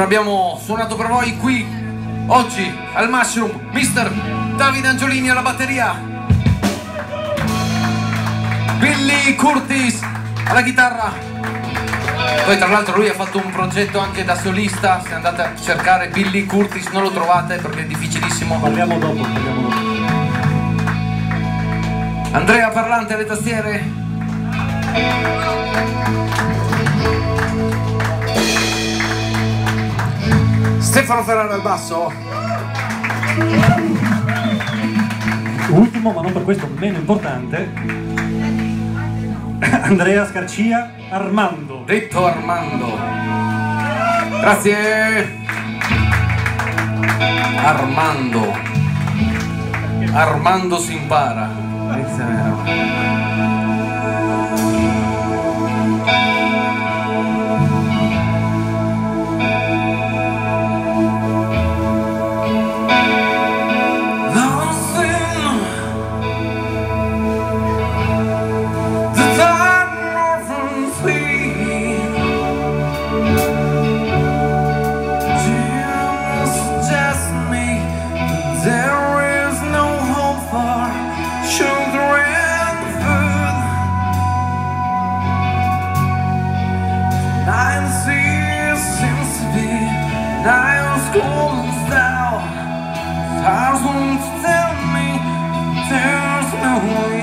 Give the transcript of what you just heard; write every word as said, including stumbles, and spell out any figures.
abbiamo suonato per voi qui oggi al Mushroom mister Davide Angiolini alla batteria, Billy Curtis alla chitarra. Poi tra l'altro lui ha fatto un progetto anche da solista, se andate a cercare Billy Curtis non lo trovate perché è difficilissimo. Parliamo dopo, parliamo dopo. Andrea Parlante alle tastiere. Stefano Ferrara al basso. Ultimo, ma non per questo meno importante, Andrea Scarcia Armando. Detto Armando. Grazie. Armando. Armando si impara. Questo è vero. Stars won't tell me there's no